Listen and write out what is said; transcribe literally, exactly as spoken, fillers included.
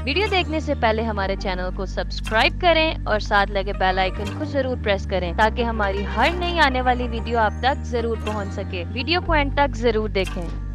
Video देखने से पहले हमारे चैनल को सब्सक्राइब करें और साथ लगे बेल आइकन को जरूर प्रेस करें ताकि हमारी हर नई आने वाली वीडियो आप तक जरूर पहुंच सके। वीडियो को एंड तक जरूर देखें।